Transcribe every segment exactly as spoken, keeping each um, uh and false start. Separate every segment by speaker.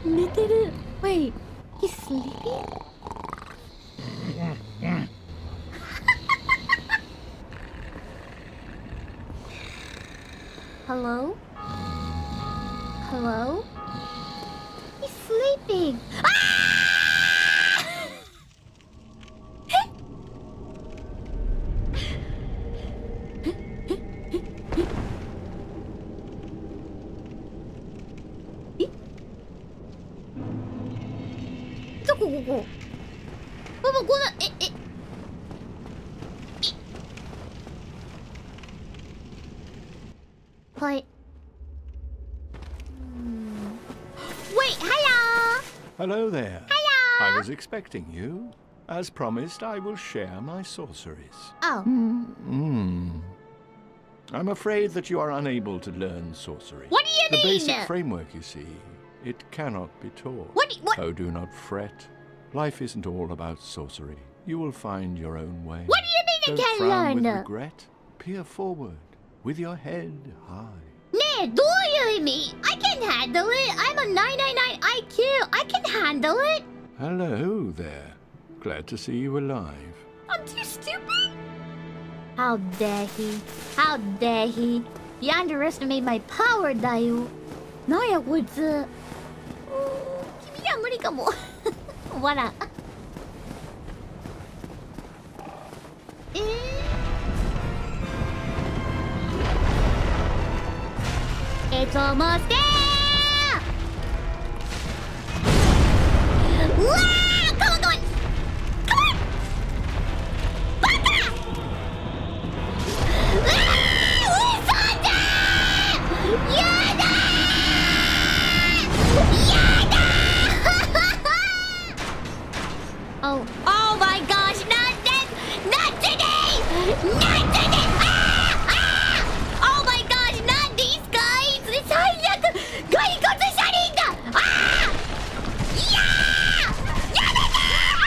Speaker 1: 寝てる。Wait, he's sleeping? Hello? Hello? He's sleeping. Ah! Wait, hello!
Speaker 2: Hello there.
Speaker 1: Hello!
Speaker 2: I was expecting you. As promised, I will share my sorceries.
Speaker 1: Oh.
Speaker 2: Hmm. I'm afraid that you are unable to learn sorcery.
Speaker 1: What do you
Speaker 2: the
Speaker 1: mean?
Speaker 2: The basic framework, you see, it cannot be taught.
Speaker 1: What do you, what?
Speaker 2: Oh, do not fret. Life isn't all about sorcery. You will find your own way.
Speaker 1: What do you mean
Speaker 2: Don't
Speaker 1: you can't
Speaker 2: frown
Speaker 1: learn?
Speaker 2: with regret. Peer forward, with your head high.
Speaker 1: ねえ、どういう意味? I can handle it. I'm a nine ninety-nine I Q. I can handle it.
Speaker 2: Hello there. Glad to see you alive.
Speaker 1: I'm too stupid. How dare he? How dare he? You underestimate my power だよ。なんやこいつ。君には無理かも。わら。えー It's almost there! Wow! Come on, come on! Come on! Baka! Ah! Usada! Yada! Yada! Oh, oh my gosh! Not this! Not today! Not today! Ah! Ah! Oh my gosh! Not these guys! 最悪！骸骨車輪だ！ああ！いやー！やめて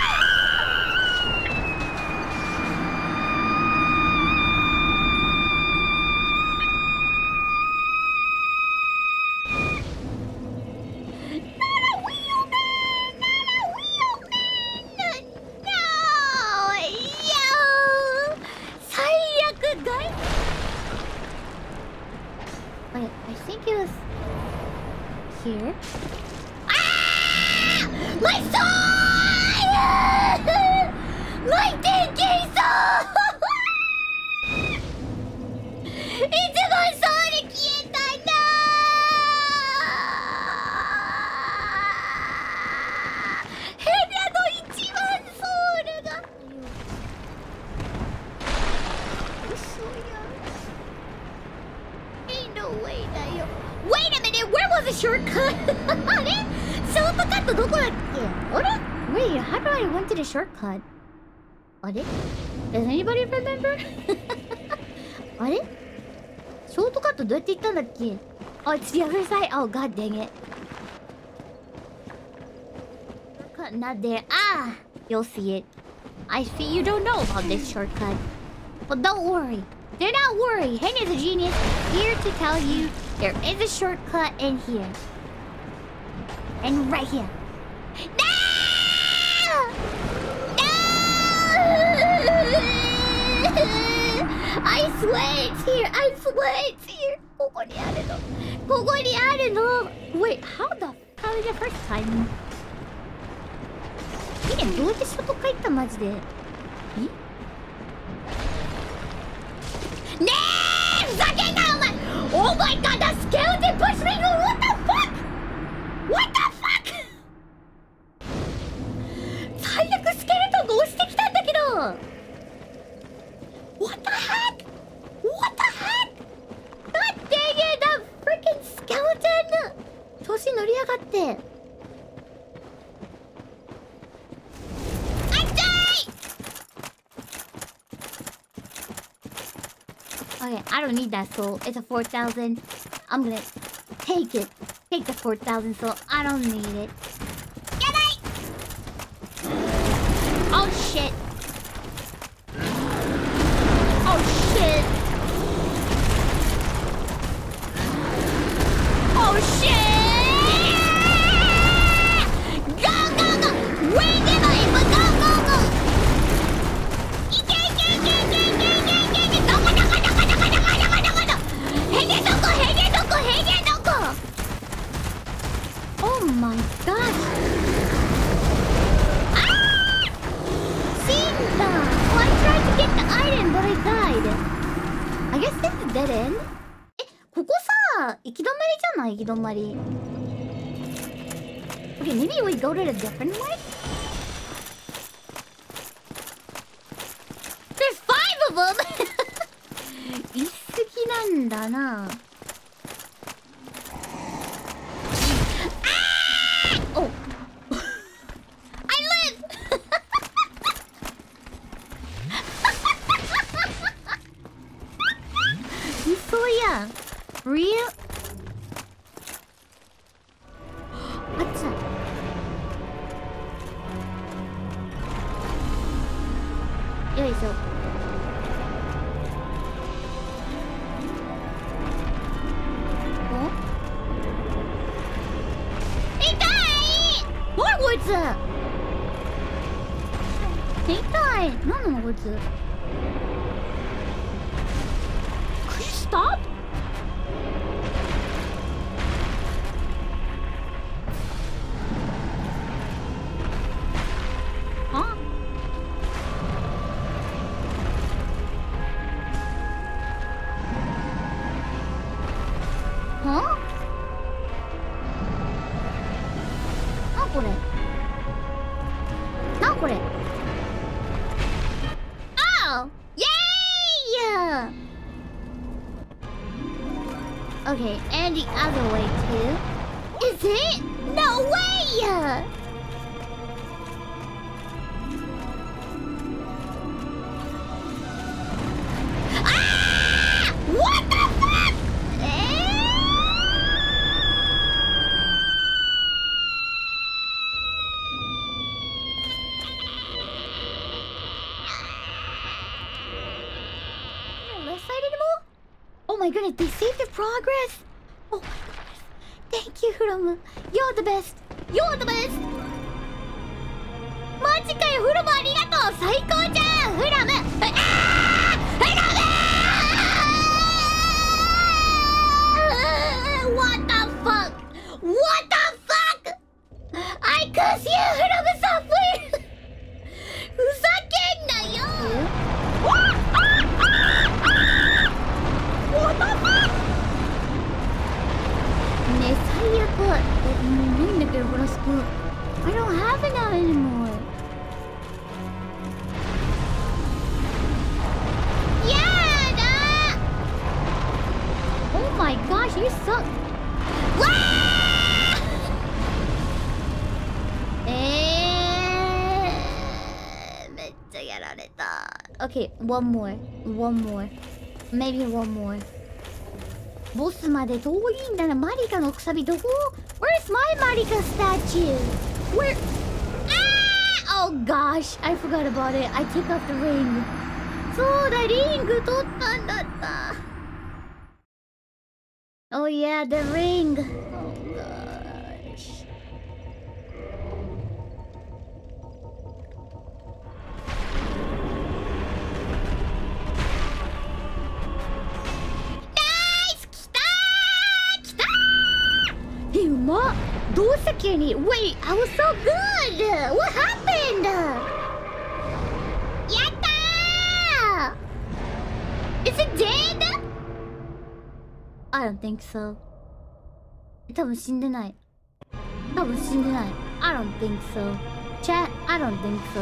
Speaker 1: Wait, I think it was here. Ah! My sword! My thinking sword! いつもそうで消えたんだ！ヘビャの一番ソウルが。嘘や。Ain't no way だよ。Wait a minute, where was the shortcut? あれ？ショートカットどこだっけ？あれ？ Wait, how do I went to the shortcut? あれ？ Does anybody remember? あれ？ショートカットどうやって行ったんだっけ？ Oh, it's the other side? Oh, god dang it. Shortcut not there. Ah! You'll see it. I see you don't know about this shortcut. But don't worry. Do not worry. Henny is a genius here to tell you there is a shortcut in here. And right here. No! No! I swear it's here. I swear it's here. ここにあるの。ここにあるの。Wait, how the how is the first time? いいね、どうやって外帰ったマジで。え？ねえ！ふざけんなお前！ Oh my god, the skeleton pushed me! What the fuck? What the fuck? 最悪スケルトンが押してきたんだけど！ What the heck? What the heck? God dang it, the freaking skeleton! 調子乗りやがって。Okay, I don't need that soul. It's a four thousand. I'm gonna take it. Take the four thousand soul. I don't need it. Get it! Oh shit. Oh shit. Oh shit! ここさ、行き止まりじゃない？行き止まり。Okay, maybe we go to a different way? There's five of them! 言い過ぎなんだな。Oh! I live! So yeah, real. What's that? Yeah, so. Oh? Hey, die! What was that? Hey, die! No, no, what's that? Could you stop? Huh? Huh? なんこれなんこれ Oh! Yay! Okay, and the other way too. Is it? No way! Ah! What the fuck? Left side anymore? Oh my goodness, they saved the progress! Oh my goodness. Thank you, Fromu. You're the best. You're the best! マジかよ、フロムありがとう最高じゃんフロムあーフロム What the fuck? What the fuck? I curse you, フロムサフルふざけんなよ What the fuck? ねえ最悪えもうないんだけどフラスク I don't have it now anymore. Yeah, oh my gosh, you suck. Eh, めっちゃやられた. Okay, one more, one more, maybe one more. ボスまで遠いんだな。マリカのくさびどこ? Where's my Marika statue? Where? Ah! Oh gosh, I forgot about it. I took off the ring. そうだ、リング取ったんだった。Oh yeah, the ring. Oh gosh. Nice! 来たー！来たー！え、うまっ！どうした急に Wait, I was so good! What happened? やったー！ Is it dead? I don't think so. 多分死んでない。多分死んでない。I don't think so. Chat, I don't think so.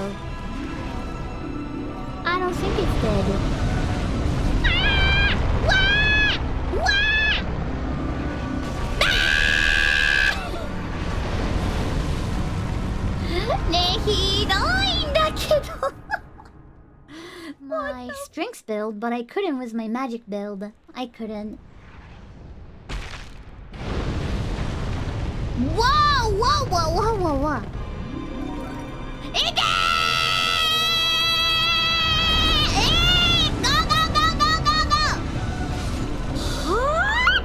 Speaker 1: I don't think it's dead. あー！わー！わー！ねえひどいんだけどMy strengths build, but I couldn't with my magic build. I couldn't. Whoa! Whoa! Whoa! Whoa! Whoa! Whoa! Ike! Eh! Go! Go! Go! Go! Go! Go! Huh?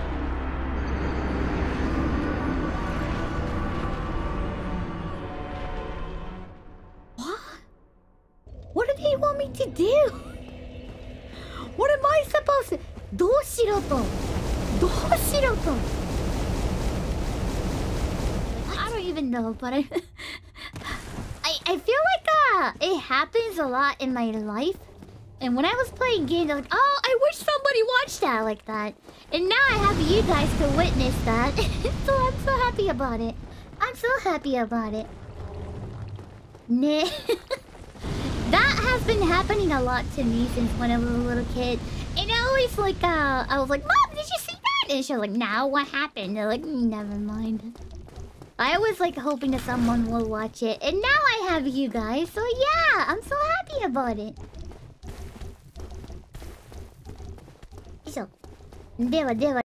Speaker 1: What? What do they want me to do? What am I supposed to? どうしろと？どうしろと？I don't even know, but I, I, I feel like uh, it happens a lot in my life. And when I was playing games, I was like, oh, I wish somebody watched that like that. And now I have you guys to witness that. So I'm so happy about it. I'm so happy about it. Nah. That has been happening a lot to me since when I was a little kid. And I always like, uh, I was like, Mom, did you see that? And she was like, now what happened? They're like, never mind. I was like hoping that someone will watch it. And now I have you guys. So yeah, I'm so happy about it. ではでは